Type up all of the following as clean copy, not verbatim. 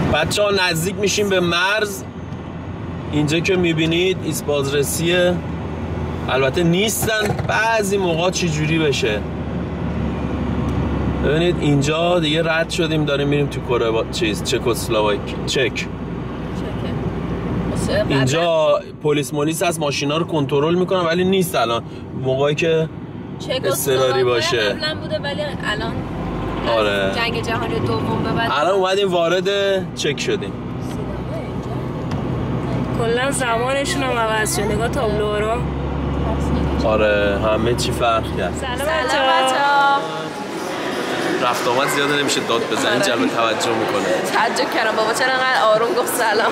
بچه ها نزدیک میشیم به مرز. اینجا که میبینید ایست بازرسیه. البته نیستن، بعضی موقع چی جوری بشه. ببینید اینجا دیگه رد شدیم، داریم میریم تو چکسلواکی. اینجا پلیس مولیس هست، ماشینا رو کنترل میکنن ولی نیست الان. موقعی که اضطراری باشه قبلا بوده ولی الان آره جنگ جهانی دوم به بعد الان اومدیم وارد چک شدیم. کلا زمانشون هم عوض شد. نگاه تابلوها رو. آره همه چی فرق کرد. سلامت. رفت آمد زیاده نمیشه داد بزنید، جلب توجه میکنه. تعجب کردم بابا چرا انقدر آروم گفت سلام.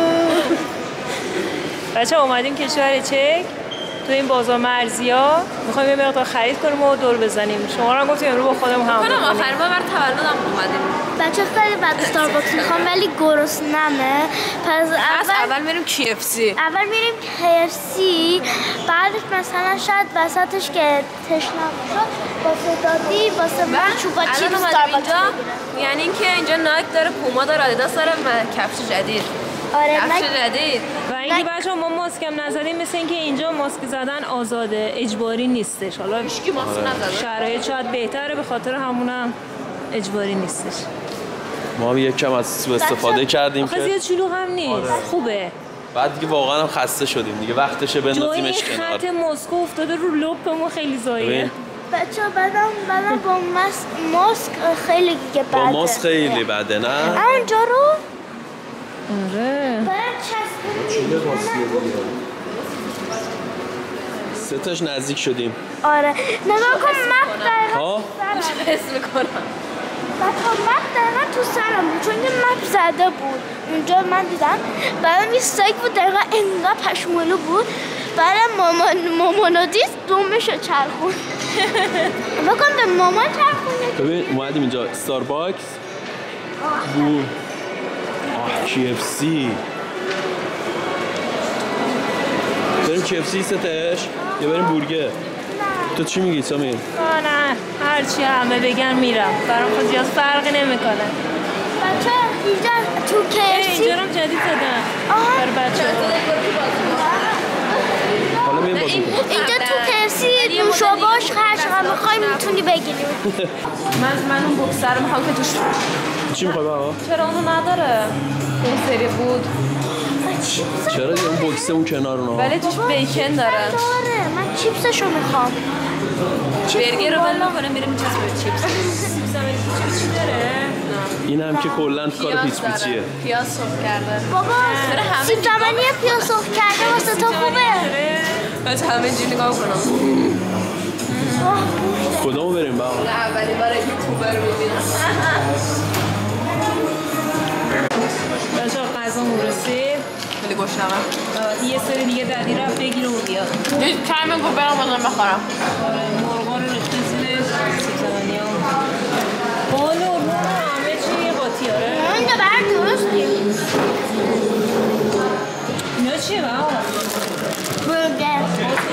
بچه اومدیم کشور چک تو این بازار مرزیا، میخوایم یه مقدار خرید کنیم و دور بزنیم. شما رو گفتیم امروز با خودمون هم کنم آخرین بار بر تولدم اومدیم. بچه خیلی بعد استارباکس میخوام ولی گرسنمه. پس اول میریم KFC. اول میریم KFC، بعدش مثلا شاید وسطش که تشنم شد واسه دادی واسه من چوبا چیپ استارباکس. یعنی اینکه اینجا نایک داره، پوما داره، آدیداس داره، کفش جدید. آره کفش جدید. و اینکه بچه‌ها ما ماسک هم نزدیم، مثل اینکه اینجا ماسک زدن آزاده، اجباری نیستش. حالا هیچکی ماسک نزده. شرایط شاید بهتره، به خاطر همونم اجباری نیستش. ما هم یک کم از سوء استفاده کردیم که زیاد شلوغ هم نیست. آره. خوبه. بعد دیگه واقعا هم خسته شدیم دیگه، وقتشه بندازیمش کنار. خط مسکو افتاده رو لپمون، خیلی زایه. بچه بعدم با ماسک خیلی دیگه بده. با ماسک خیلی بده نه؟ اونجا رو آره. سه تاش نزدیک شدیم. آره نگاه کن مپ دقیقا حس میکنم مپ دقیقا تو سرم بود، چون که مپ زده بود اونجا من دیدم. بعدم یه سایک بود دقیقا انگار پشمالو بود. بعدم مامانو دید دومشو چرخون. بکن به مامان چرخون. ببین اومدیم اینجا استارباکس بود. KFC بریم KFC ستش یا بریم بورگر؟ تو چی میگی سامیر؟ نه هرچی همه بگن میرم، برام خود زیاد فرقی نمیکنه. بچه اینجا تو KFC اینجا رو جدید زدن برای بچه حالا میریم بازی کنیم. اینجا تو KFC نوشابه‌اش هر چقدر میخوای میتونی بگیری. من اون بوکسر رو میخوام که توش چی میخوای بابا؟ چرا اونو نداره؟ اون سری بود. چرا اون بوکسه اون کنار اونها؟ ولی توش بیکن داره. من چیپسشو میخوام. برگر رو ول نکنه میریم چیپس. چی داره؟ این هم که کلا کار پیچ پیچیه. پیاز سرخ کرده. بابا سیب زمینی پیاز سرخ کرده واسه تو خوبه. بچه همه اینجوری نگاه کنم. کدومو بریم بابا؟ اولی بار یوتیوبر رو ببینم. بچه‌ها غذامون رسید. خیلی گشنمه. یه سری دیگه ددی رفت بگیره و بیاد. چند من گفت برام بازم بخورم. آره مرغا رو ریخته زیرش، سیب زمینی‌ها. بالو همه چی قاطی آره. اینجا برای درستی. اینا چیه بابا؟ برگر.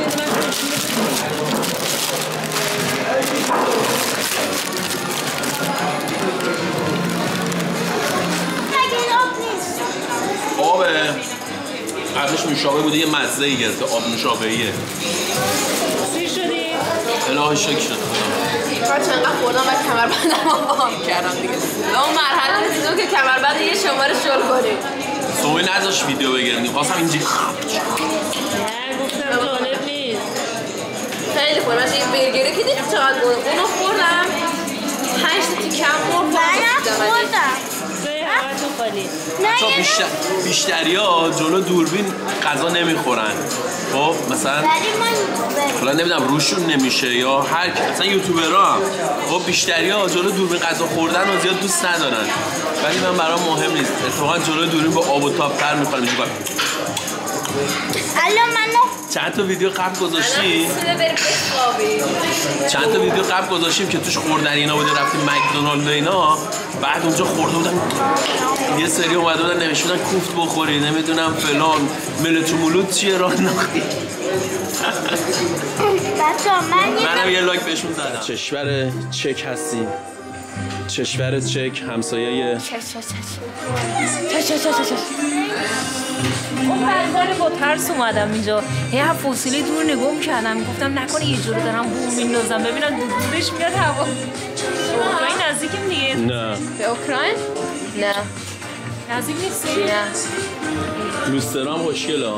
آبه قبلش نوشابه بوده، یه مزه ای گرفته، آب نوشابه‌ایه. چی شدی؟ الهی شکر شد. بچه انقدر خوردم و کمربندم رو بام کردم دیگه. اون مرحله رسیدم که کمربند یه شماره شل کنیم. سوی نذاش ویدیو بگیریم، خواستم اینجا نه گفتم جالب نیست. خیلی خوبه. مثلا این برگره که دیدی چقدر بود. اونو خوردم 5 تا تیکم مرغ خوردم. بیشتریا جلو دوربین غذا نمیخورن. خب مثلا حالا نمیدونم روشون نمیشه یا هر مثلا یوتیوبرها هم خب بیشتریا جلو دوربین غذا خوردن رو زیاد دوست ندارن، ولی من برام مهم نیست. اتفاقا جلو دوربین با آب و تاب تر میخورم. اینجوری الان منو چند تا ویدیو قبل گذاشتیم که توش خوردن اینا بوده، رفتیم مکدونالد و اینا، بعد اونجا خورده بودن یه سری اومده بودن نوشته بودن کوفت بخوری نمیدونم فلان ملت و مولود چیه راه نخی. منم یه لایک بهشون زدم. کشور چک هستیم کشور چک همسایه اون بردار با ترس اومدم اینجا یه فاصله دور نگاه می‌کردم گفتم نکنه یه جوری دارم بوم میندازم ببینم دورش میاد هوا. اوکراین نزدیکیم دیگه. نه به اوکراین؟ نه نزدیک نیستی؟ نه لوسترا هم خوشگله.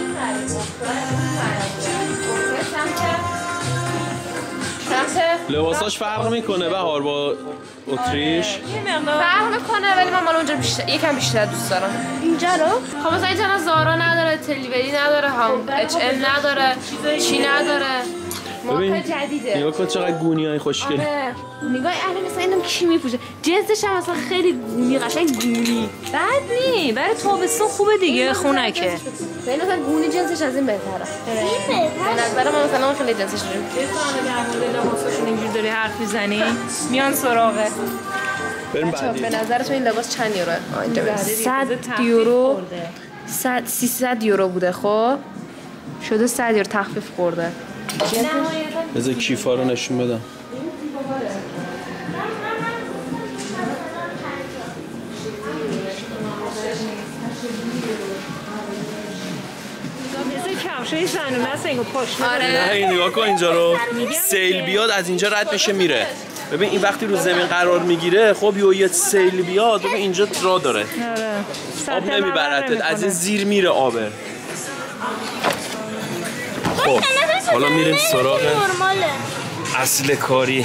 لباساش فرق میکنه بهار با اتریش؟ فرق میکنه ولی من مال اونجا یکم بیشتر دوست دارم. اینجا رو؟ خب مثلا اینجا زارا نداره، تلیوری نداره، هم اچ ام نداره، چی نداره. مارکای جدیده. نگاه کن چقدر گونیای خوشگله. آره. نگاه الان مثلا اینم کی میپوشه. جنسش هم مثلا خیلی گونی قشنگ گونی. بد نی برای تابستون خوبه دیگه خونکه. یعنی مثلا گونی جنسش از این بهتره. این بهتره. به نظر من مثلا خیلی جنسش داریم. در مورد لباساشون اینجوری داری حرف میزنی میان سراغه. بریم بعدی. به نظرتون این لباس چند یوروه؟ اینجا 100 یورو 300 یورو بوده خب شده 100 یورو تخفیف خورده. بذار کیفا رو نشون بدم. کفشای زنونه است انگار پاشنه. آره. نه نگاه کن اینجا رو. سیل بیاد از اینجا رد بشه میره. ببین این وقتی رو زمین قرار میگیره خب یه سیل بیاد ببین اینجا راه داره. آره. آب نمیبرد از این زیر میره آبه. خب حالا میریم سراغ اصل کاری.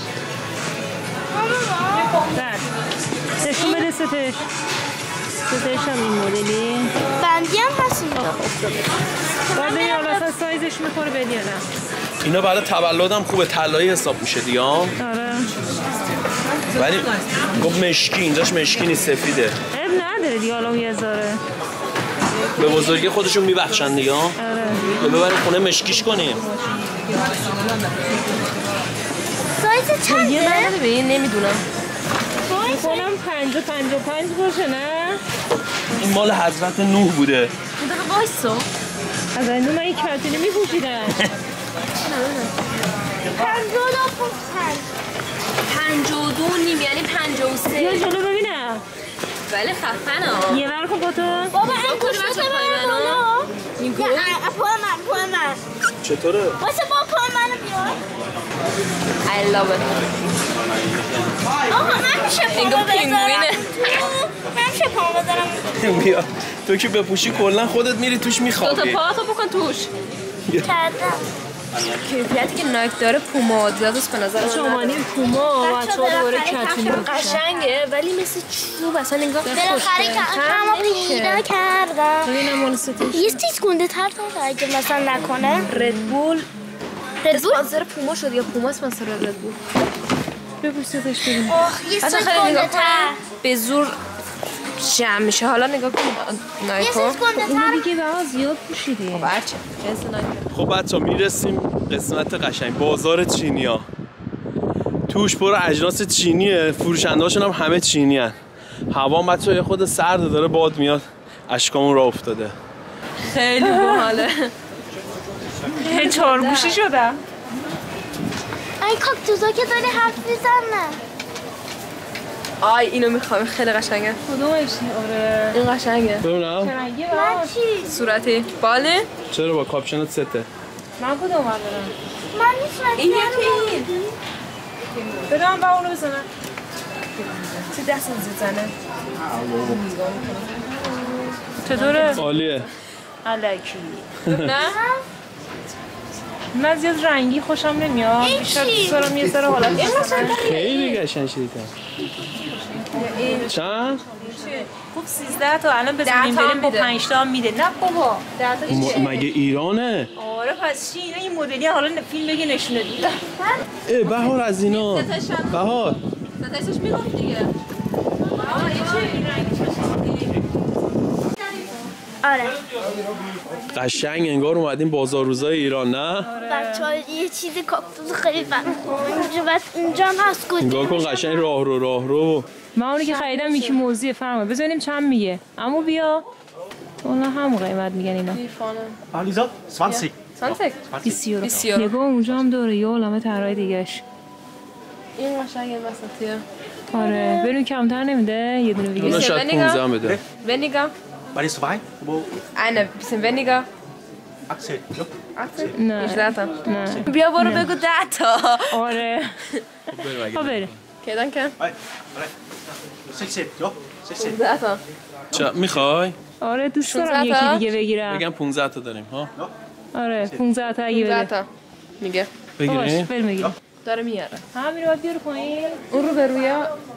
نشون بده ستش هم این مدلی بندی هم هست اینجا. باید بگیم اصلا سایزش میخوره بدی یا نه. اینا برای تولدم خوبه طلایی حساب میشه دیگه. آره ولی گفت مشکی اینجاش مشکی نیست سفیده. اب نداره دیگه حالا یه ذره به بزرگی خودشون میبخشن دیگه. آره ببریم خونه مشکیش کنیم. سایز چنده؟ یه بنده به این نمیدونم. میکنم 55 باشه نه؟ این مال حضرت نوح بوده. اون دقیقه وایسا از این من این کارتینه میپوشیدم 52 نیم یعنی 53. یا جلو ببینم ولی خفنه یه ور کن با تو بابا این گوشت منو میگو پای من چطوره؟ واسه با پای منو بیار. I love it. آقا من میشه پامو انگار بذارم. پینگوینه. من میشه پامو بذارم. بیا تو که بپوشی کلا خودت میری توش دو تا میخوابی. پاهاتو بکن توش. کردم. کیفیتی که نایک داره پوما زیادست به نظر من. شمانی پوما و بچه چهار دوباره بالاخره کتونی قشنگه ولی مثل چوب اصلا انگار بالاخره کمو پیدا کردم. ببینم مال ستش یه چیز گنده تر داره اگه مثلا نکنه. ردبول اسپانسر پوما شد یا پوما اسپانسر ردبول. بپوش ستش ببین آخ یه اصلا چیز خیلی گنده نگاه تر. کن به زور جمع میشه. حالا نگاه کن یه نایکو چیز گنده اونو تر. دیگه بها زیاد پوشیدی بچه جنس نایک. خب بچه میرسیم قسمت قشنگ بازار چینیا. توش پر اجناس چینیه فروشنده هاشون هم همه چینی هن. هوا بچه یه خود سرده داره باد میاد اشکامون را افتاده. خیلی باحاله. چهارگوشی شدم این کاکتوزا که داری حرف میزنه. آی اینو میخوام خیلی قشنگه. کدومش آره این قشنگه. ببینم رنگی من چی؟ صورتی باله. چرا با کاپشنت سته. من کدوم دارم من نیست این یکی این. بدم با اونو بزنم چه دست زنه. چطوره؟ عالیه. الکی نه؟ من زیاد رنگی خوشم نمیاد بیشتر دوست دارم یه ذره حالت خیلی قشنگ شدیدم. چند؟ خوب 13 تا الان بزنیم بریم با 5 تا هم میده. نه بابا 10 تا مگه ایرانه؟ آره پس چی اینا این مدلی حالا فیلم بگی نشونه دیدم. ای بهار از اینا. بهار ستایشش میگفت دیگه. آره. قشنگ انگار اومدیم بازار روزای ایران نه؟ بچه‌ها یه چیز کاکتوس خیلی برام اینجا بس اینجا هم هست گوش. نگاه کن قشنگ راه. من اونی که خریدم یکی موزی فرمه بزنیم چند میگه اما بیا اونا همون قیمت میگن اینا Alisa, 20. 20 20 یورو نگاه اونجا هم داره یه عالمه طرای دیگهش این قشنگه وسطیه. آره بریم کمتر نمیده یه دونه اونا بگیر شاید 15 بده Weniger. Wann ist vorbei? Wo? Eine bisschen weniger. 18. Ja. 18? نه. 18. نه بیا برو بگو 10 تا. آره خب بریم Okay, danke. Hej. Hej. 16. Ja. 16. 10 تا. چه میخوای؟ آره دوست 16 دارم تا؟ یکی دیگه بگیرم بگم 15 تا داریم ها آره 15 تا اگه 10 بده تا. میگه. باش بگیریم بریم بگیریم داره میاره. همین رو باید بیاره پایین اون رو به روی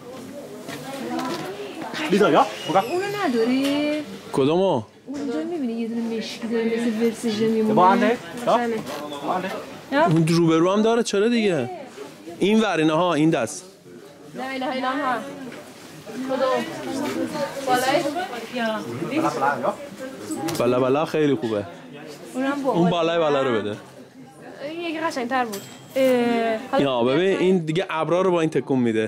Liter, ja? Oder? اونو نداری؟ کدومو؟ اونجا میبینی یه دونه مشکی داره مثل ورسیژن Wo میمونه andere? Ja? Wo andere? اون روبرو هم داره چرا دیگه این ورینه ها این دست نه اله اله ها. کدوم؟ بالای؟ Bla, bla, ja. بالا بالا خیلی خوبه اونم با اون بالای بالا رو بده این یکی قشنگتر بود. یا ببین این دیگه ابرا رو با این تکون میده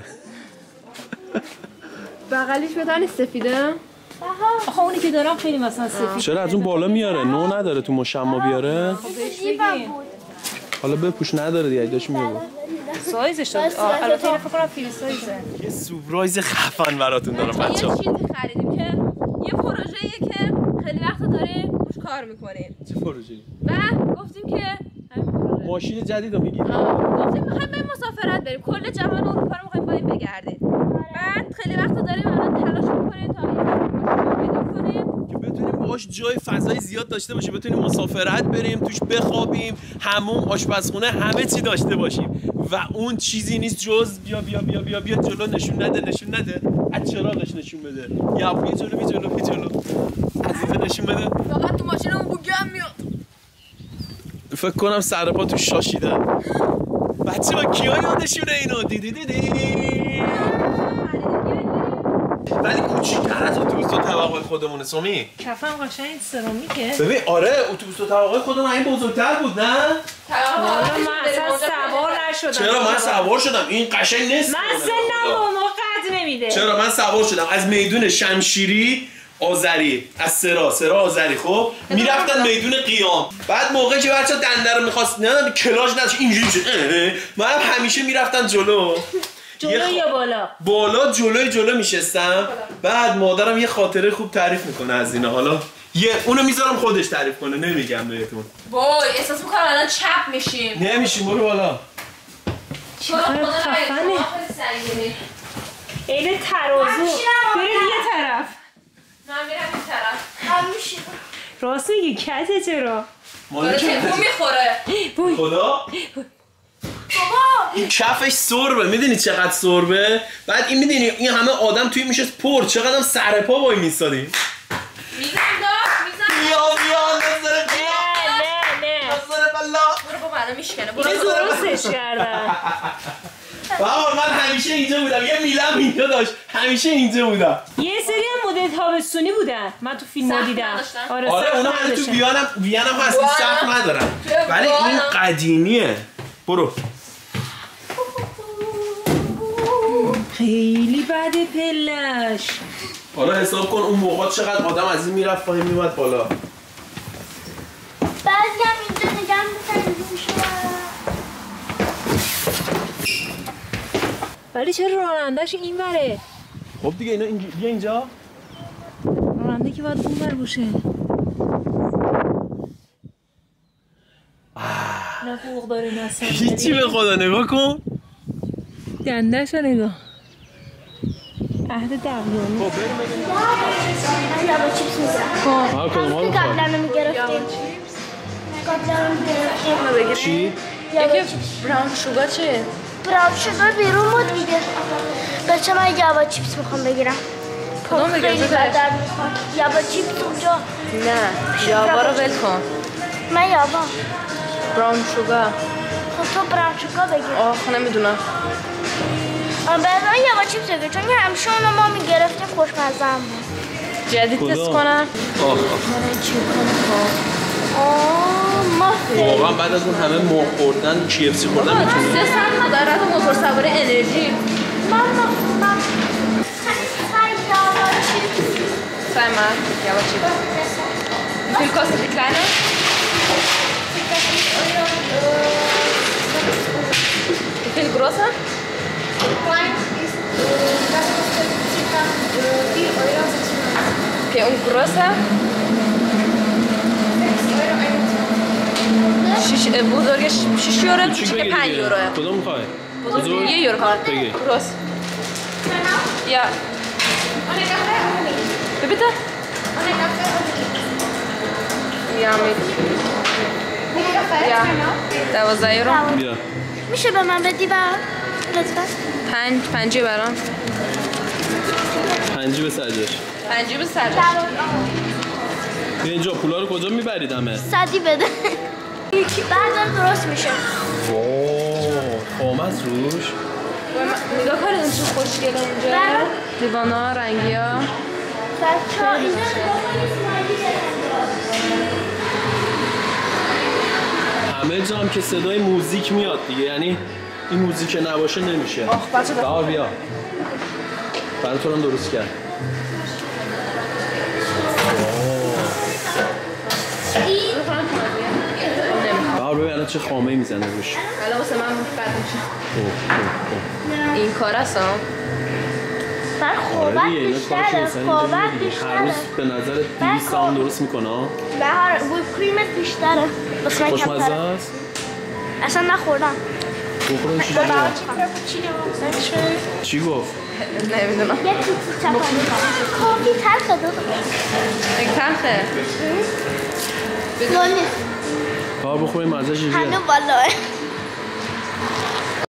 بغلیش بهتر نیست سفیده؟ آخه اونی که دارم خیلی مثلا سفید چرا از اون بالا میاره نو نداره تو مشما بیاره جیبم بود. حالا بپوش نداره دیگه داشت میاره سایزش داد البته اینو فکر کنم فری سایزه یه سورپرایز خفن براتون دارم یه بچه‌ها چیزی خریدیم که یه پروژه‌ایه که خیلی وقت داریم روش کار میکنیم چه پروژه‌ای و گفتیم که همین پروژه ماشین جدید رو میگیری گفتیم میخوایم بریم مسافرت بریم کل جهان اروپا رو میخوایم بریم بگردیم بعد خیلی وقت داریم الان تلاش میکنیم تا یه پیدا کنیم که بتونیم باهاش جای فضای زیاد داشته باشیم بتونیم مسافرت بریم توش بخوابیم حموم آشپزخونه همه چی داشته باشیم و اون چیزی نیست جز بیا جلو نشون نده از چراغش نشون بده یا بیا جلو عزیزه نشون بده فقط تو ماشینمون بوگی هم میاد فکر کنم سر پا تو شاشیدن بچه‌ها کیا یادشونه اینو دیدی ولی کوچیک‌تر از اتوبوس و طبقه خودمونه سامی کفم قشنگ سرامیکه ببین آره اتوبوس و طبقه خودمون این بزرگتر بود نه حالا من اصلا سوار نشدم چرا من سوار شدم این قشنگ نصف من سنم با ما قد نمیده چرا من سوار شدم از میدون شمشیری آذری از سرا آذری خب میرفتن میدون قیام بعد موقعی که بچه‌ها دنده رو می‌خواست نه کلاژ نداشت اینجوری شد من همیشه میرفتم جلو یا بالا جلو میشستم بعد مادرم یه خاطره خوب تعریف میکنه از اینا حالا اونو میذارم خودش تعریف کنه نمیگم بهتون وای احساس میکنم الان چپ میشیم نمیشیم برو بالا خفنه این ترازو برید یه طرف من میرم این طرف همیشه. راست میگی کته چرا مال داره تکون میخوره خدا این کفش سربه میدونی چقدر سربه بعد این میدونی این همه آدم توی میشه پر چقدر هم سر پا وای میسادیم میزم داشت بیا نظر نه نظر بلا برو با منو میشکنه اینو درستش کردن بابا من همیشه اینجا بودم یه میلم اینجا داشت همیشه اینجا بودم یه سری هم مدل تابستونی بودن من تو فیلم ها سخت دیدم نداشتن؟ آره سخت اونا همه تو نداشتن. ویانم هستی سخت ندارن ولی این قدیمیه برو خیلی بده پلش حالا حساب کن اون موقع چقدر آدم از این میرفت پایین میومد بالا بعضی هم اینجا نگم میکنم ولی چرا رانندهش این بره خب دیگه اینا بیا اینجا راننده که باید اون بر باشه نه فوق داره نه صندلی. هیچی به خدا نگاه کن دندهش رو نگاه عهد دقیقی من یابا چیپس میگرم کدوم ها بخواه قبلا رو میگرفتیم قبلا رو میگرفتیم چی؟ یابا یکی چیپس براون شوگا چیه؟ براون شوگر بیرون بود دیگه بچه من یابا چیپس میخوام بگیرم کدوم بگیرم؟ خیلی بدر میخوام یابا چیپس اونجا نه یابا رو ول کن من یابا براون شوگا خب تو براون شوگر بگیر آخ نمیدونم بعد من یابا چیپس بگیر چون که همیشه اونو ما میگرفتیم خوشمزه هم بود جدید تست کنم واقعا بعد از اون همه مرغ خوردن KFC خوردن میتونی 3 ساعت مدارت موتور سوار انرژی من یابا چیپس Zweimal, ja, aber cheap. Wie viel kostet die kleine? Wie viel große? که اون گروسه بزرگش 6 یورو کوچیک 5 یوروه. کدوم میخوای؟ بزرگ 1 یورو بگی. گروس یا ببینید یا یا 12 یورو بیا میشه به من بدی لطفا 5 برام 5 به سرجش 5 به سر بیا اینجا پولا رو کجا میبرید همه؟ صدی بده بعد درست میشه واو خامه است روش نگاه کنید این چه خوشگله اونجا دیوانا رنگی ها بچه ها اینجا نگاه همه جا هم که صدای موزیک میاد دیگه، یعنی این موزیک نباشه نمیشه. بهار بیا برای تو هم درست کرد. بهار ببین الان چه خامه‌ای میزنه روش. الان واسه من بد میشه این کار هستم بر خوبت بیشتره خوبت هر بیشتره روز به نظر 200 ساعت درست میکنه ها؟ بهار ویپ کریمت بیشتره بس من خوشمزه کمتره است؟ اصلا نخوردم بخورم چی چی گفت؟ نمیدونم یه توتی چپانی کافی تلخه دادم این تلخه لونی بخوریم مزهش هنو بالاه